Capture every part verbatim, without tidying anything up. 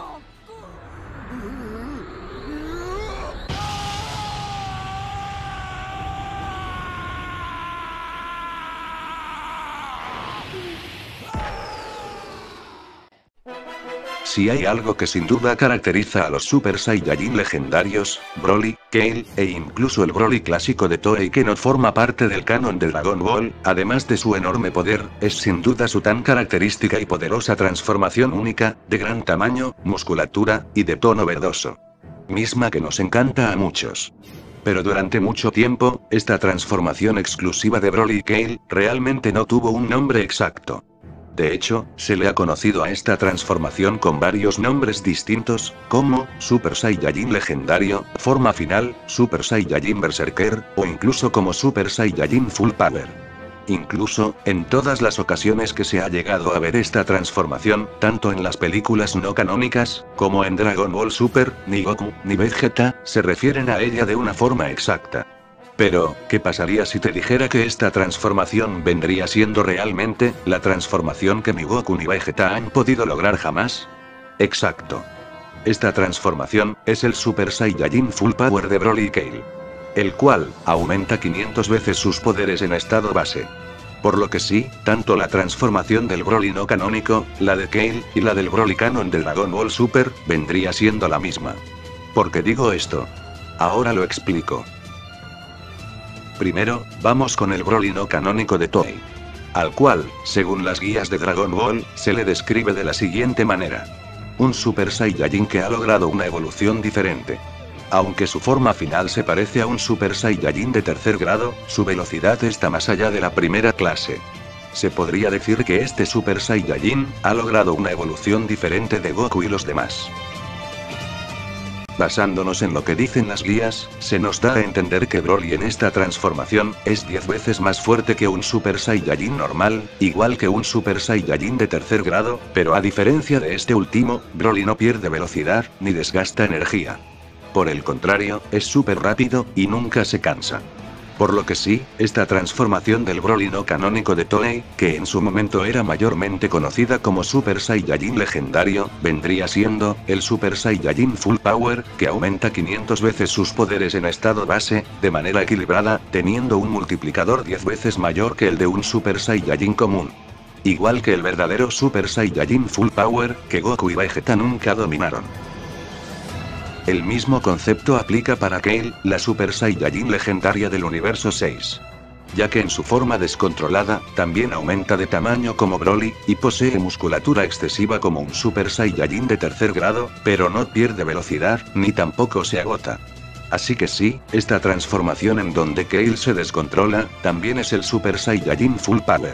Si hay algo que sin duda caracteriza a los Super Saiyajin legendarios, Broly, Kale, e incluso el Broly clásico de Toei que no forma parte del canon de Dragon Ball, además de su enorme poder, es sin duda su tan característica y poderosa transformación única, de gran tamaño, musculatura, y de tono verdoso. Misma que nos encanta a muchos. Pero durante mucho tiempo, esta transformación exclusiva de Broly y Kale, realmente no tuvo un nombre exacto. De hecho, se le ha conocido a esta transformación con varios nombres distintos, como Super Saiyajin legendario, forma final, Super Saiyajin Berserker, o incluso como Super Saiyajin Full Power. Incluso, en todas las ocasiones que se ha llegado a ver esta transformación, tanto en las películas no canónicas, como en Dragon Ball Super, ni Goku, ni Vegeta, se refieren a ella de una forma exacta. Pero, ¿qué pasaría si te dijera que esta transformación vendría siendo realmente la transformación que ni Goku ni Vegeta han podido lograr jamás? Exacto. Esta transformación es el Super Saiyajin Full Power de Broly y Kale, el cual aumenta quinientas veces sus poderes en estado base. Por lo que sí, tanto la transformación del Broly no canónico, la de Kale, y la del Broly canon de Dragon Ball Super, vendría siendo la misma. ¿Por qué digo esto? Ahora lo explico. Primero, vamos con el Broly no canónico de Toei, al cual, según las guías de Dragon Ball, se le describe de la siguiente manera. Un Super Saiyajin que ha logrado una evolución diferente. Aunque su forma final se parece a un Super Saiyajin de tercer grado, su velocidad está más allá de la primera clase. Se podría decir que este Super Saiyajin ha logrado una evolución diferente de Goku y los demás. Basándonos en lo que dicen las guías, se nos da a entender que Broly en esta transformación, es diez veces más fuerte que un Super Saiyajin normal, igual que un Super Saiyajin de tercer grado, pero a diferencia de este último, Broly no pierde velocidad, ni desgasta energía. Por el contrario, es súper rápido, y nunca se cansa. Por lo que sí, esta transformación del Broly no canónico de Toei, que en su momento era mayormente conocida como Super Saiyajin legendario, vendría siendo el Super Saiyajin Full Power, que aumenta quinientas veces sus poderes en estado base, de manera equilibrada, teniendo un multiplicador diez veces mayor que el de un Super Saiyajin común. Igual que el verdadero Super Saiyajin Full Power, que Goku y Vegeta nunca dominaron. El mismo concepto aplica para Kale, la Super Saiyajin legendaria del universo seis. Ya que en su forma descontrolada, también aumenta de tamaño como Broly, y posee musculatura excesiva como un Super Saiyajin de tercer grado, pero no pierde velocidad, ni tampoco se agota. Así que sí, esta transformación en donde Kale se descontrola, también es el Super Saiyajin Full Power.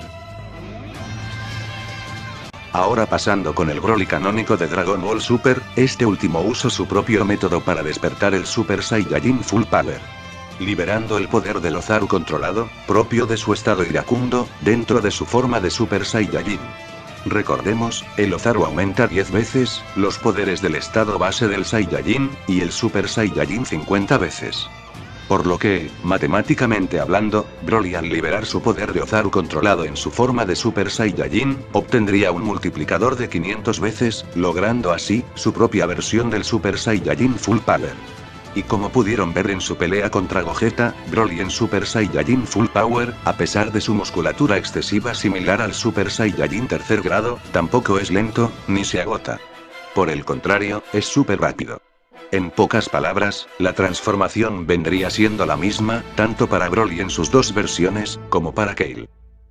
Ahora pasando con el Broly canónico de Dragon Ball Super, este último usa su propio método para despertar el Super Saiyajin Full Power. Liberando el poder del Ozaru controlado, propio de su estado iracundo, dentro de su forma de Super Saiyajin. Recordemos, el Ozaru aumenta diez veces, los poderes del estado base del Saiyajin, y el Super Saiyajin cincuenta veces. Por lo que, matemáticamente hablando, Broly al liberar su poder de Ozaru controlado en su forma de Super Saiyajin, obtendría un multiplicador de quinientas veces, logrando así, su propia versión del Super Saiyajin Full Power. Y como pudieron ver en su pelea contra Gogeta, Broly en Super Saiyajin Full Power, a pesar de su musculatura excesiva similar al Super Saiyajin tercer grado, tampoco es lento, ni se agota. Por el contrario, es súper rápido. En pocas palabras, la transformación vendría siendo la misma, tanto para Broly en sus dos versiones, como para Kale.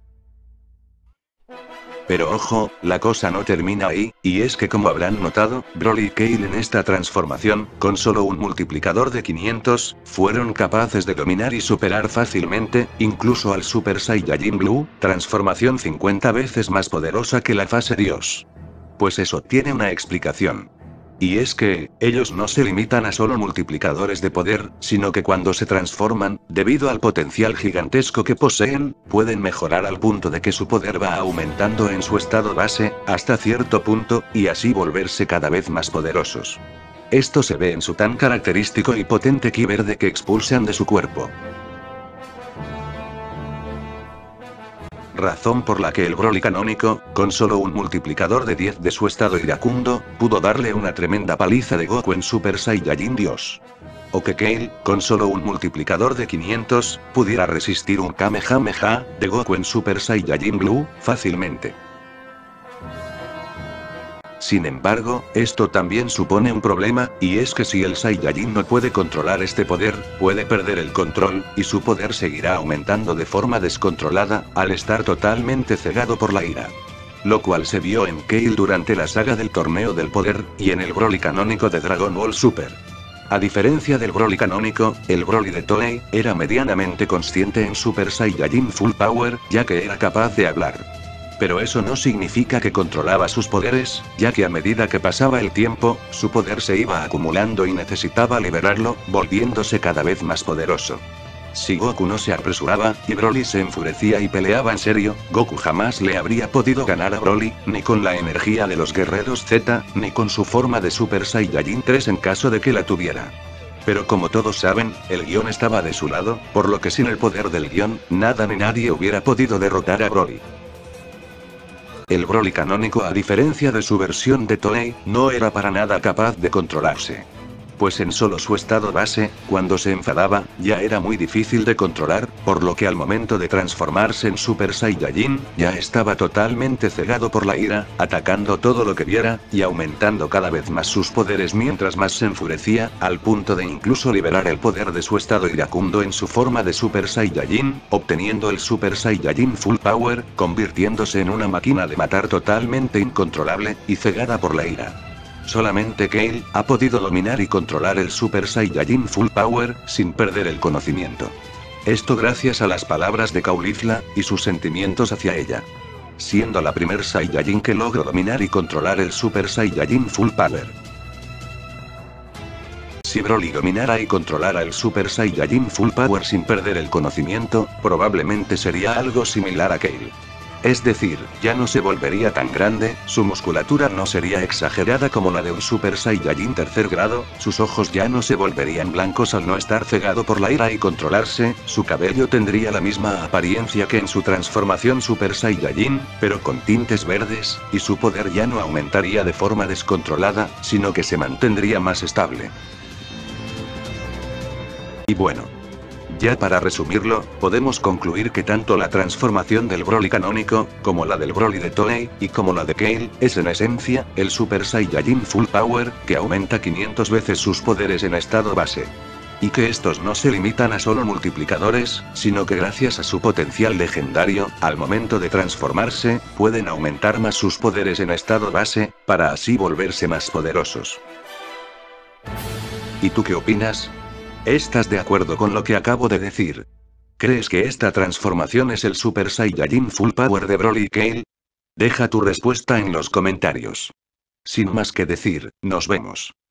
Pero ojo, la cosa no termina ahí, y es que como habrán notado, Broly y Kale en esta transformación, con solo un multiplicador de quinientos, fueron capaces de dominar y superar fácilmente, incluso al Super Saiyajin Blue, transformación cincuenta veces más poderosa que la fase Dios. Pues eso tiene una explicación. Y es que, ellos no se limitan a solo multiplicadores de poder, sino que cuando se transforman, debido al potencial gigantesco que poseen, pueden mejorar al punto de que su poder va aumentando en su estado base, hasta cierto punto, y así volverse cada vez más poderosos. Esto se ve en su tan característico y potente ki verde que expulsan de su cuerpo. razón por la que el Broly canónico, con solo un multiplicador de diez de su estado iracundo, pudo darle una tremenda paliza de Goku en Super Saiyajin Dios. O que Kale, con solo un multiplicador de quinientos, pudiera resistir un Kamehameha de Goku en Super Saiyajin Blue fácilmente. Sin embargo, esto también supone un problema, y es que si el Saiyajin no puede controlar este poder, puede perder el control, y su poder seguirá aumentando de forma descontrolada, al estar totalmente cegado por la ira. Lo cual se vio en Kale durante la saga del Torneo del Poder, y en el Broly canónico de Dragon Ball Super. A diferencia del Broly canónico, el Broly de Toei, era medianamente consciente en Super Saiyajin Full Power, ya que era capaz de hablar. Pero eso no significa que controlaba sus poderes, ya que a medida que pasaba el tiempo, su poder se iba acumulando y necesitaba liberarlo, volviéndose cada vez más poderoso. Si Goku no se apresuraba, y Broly se enfurecía y peleaba en serio, Goku jamás le habría podido ganar a Broly, ni con la energía de los guerreros Z, ni con su forma de Super Saiyajin tres en caso de que la tuviera. Pero como todos saben, el guión estaba de su lado, por lo que sin el poder del guión, nada ni nadie hubiera podido derrotar a Broly. El Broly canónico, a diferencia de su versión de Toei, no era para nada capaz de controlarse. Pues en solo su estado base, cuando se enfadaba, ya era muy difícil de controlar, por lo que al momento de transformarse en Super Saiyajin, ya estaba totalmente cegado por la ira, atacando todo lo que viera, y aumentando cada vez más sus poderes mientras más se enfurecía, al punto de incluso liberar el poder de su estado iracundo en su forma de Super Saiyajin, obteniendo el Super Saiyajin Full Power, convirtiéndose en una máquina de matar totalmente incontrolable, y cegada por la ira. Solamente Kale ha podido dominar y controlar el Super Saiyajin Full Power, sin perder el conocimiento. Esto gracias a las palabras de Caulifla, y sus sentimientos hacia ella. Siendo la primer Saiyajin que logró dominar y controlar el Super Saiyajin Full Power. Si Broly dominara y controlara el Super Saiyajin Full Power sin perder el conocimiento, probablemente sería algo similar a Kale. Es decir, ya no se volvería tan grande, su musculatura no sería exagerada como la de un Super Saiyajin tercer grado, sus ojos ya no se volverían blancos al no estar cegado por la ira y controlarse, su cabello tendría la misma apariencia que en su transformación Super Saiyajin, pero con tintes verdes, y su poder ya no aumentaría de forma descontrolada, sino que se mantendría más estable. Y bueno. Ya para resumirlo, podemos concluir que tanto la transformación del Broly canónico, como la del Broly de Toei, y como la de Kale, es en esencia, el Super Saiyajin Full Power, que aumenta quinientas veces sus poderes en estado base. Y que estos no se limitan a solo multiplicadores, sino que gracias a su potencial legendario, al momento de transformarse, pueden aumentar más sus poderes en estado base, para así volverse más poderosos. ¿Y tú qué opinas? ¿Estás de acuerdo con lo que acabo de decir? ¿Crees que esta transformación es el Super Saiyajin Full Power de Broly y Kale? Deja tu respuesta en los comentarios. Sin más que decir, nos vemos.